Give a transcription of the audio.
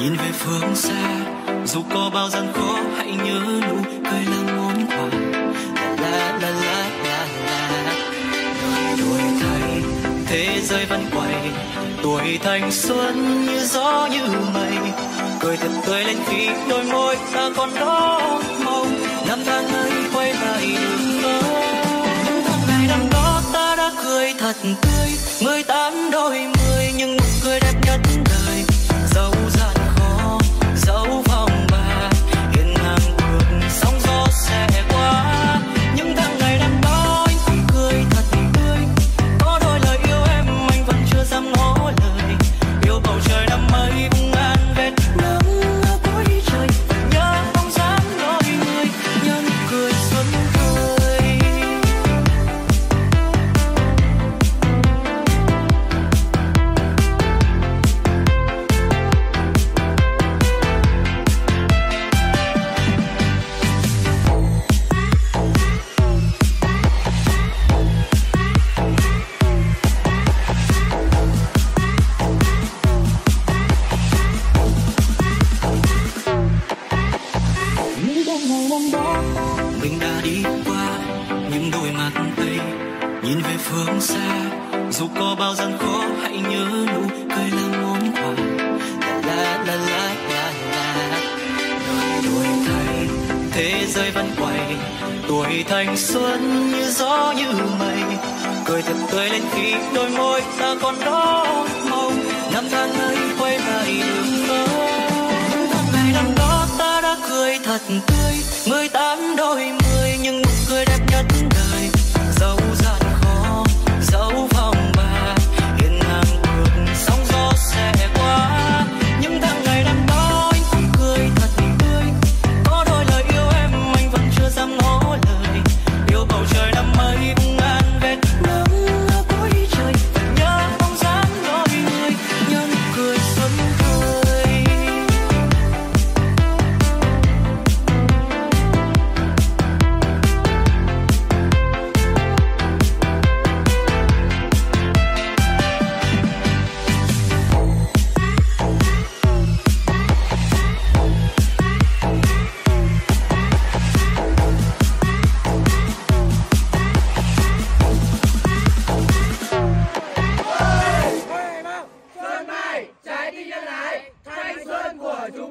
nhìn về phương xa, dù có bao gian khó hãy nhớ nụ cười là món quà. La la la la la la. Đời đổi thay, thế giới vẫn quay, tuổi thanh xuân như gió như mây, cười thật tươi lên khi đôi môi ta còn đó mong năm tháng ấy quay lại được không. Tháng ngày năm đó ta đã cười thật tươi, 18 đôi mươi nhưng nụ cười đẹp nhất đời. Dẫu gian khó, dẫu phong ba, hiên ngang bước sóng gió sẽ qua. Những tháng ngày năm đó anh cũng cười thật tươi, có đôi lời yêu em anh vẫn chưa dám nói lời. Yêu bầu trời năm ấy vung an vết nắng ở cuối trời, nhớ bóng dáng đôi người, nhớ nụ cười xuân tươi. Mình đã đi qua những đôi mắt ấy, nhìn về phương xa, dù có bao gian khó hãy nhớ nụ cười là món quà. La la la la la. Đời đổi thay, thế giới vẫn quay, tuổi thanh xuân như gió như mây, cười thật tươi lên khi đôi môi ta còn đó mong năm tháng ấy quay lại được không. Tháng ngày năm đó ta đã cười thật tươi, 18 đôi mươi nhưng nụ cười đẹp nhất đời. Dẫu gian khó, dẫu phong ba, hiên ngang bước sóng gió sẽ qua. Những tháng ngày năm đó anh cũng cười thật tươi, có đôi lời yêu em anh vẫn chưa dám nói lời. Yêu bầu trời năm ấy vung an vết nắng ở cuối trời, nhớ bóng dáng đôi người, nhớ nụ cười xuân tươi. Xuân mai trái tim nhân ái, thanh xuân của chúng